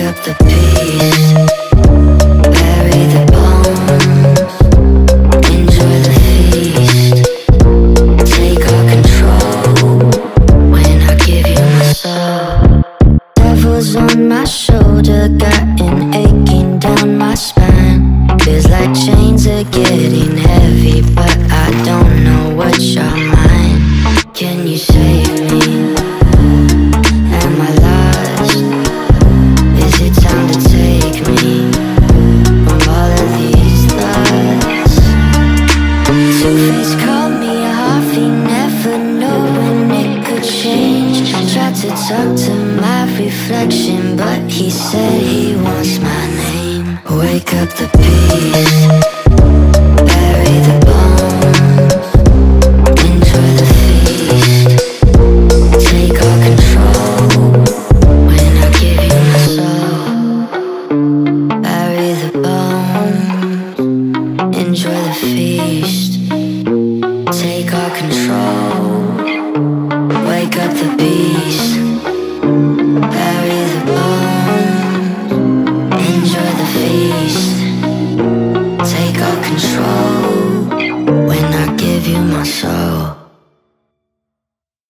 up the peace, bury the bones, enjoy the feast, take all control when I give you my soul. Devil's on my shoulder, got an aching down my spine. Feels like chains are getting heavy, but I don't know what's your mind. Can you save me? Am I lost? Is it time to take me from all of these thoughts? Two-Face called me a Harvey, never know when it could change. Tried to talk to my reflection, but he said he wants my name. Wake up the peace, bury the bones, enjoy the feast, take all control when I give you my soul. Bury the bones, enjoy the feast, take all control. Wake up the beast, bury the bones, enjoy the feast, take all control when I give you my soul.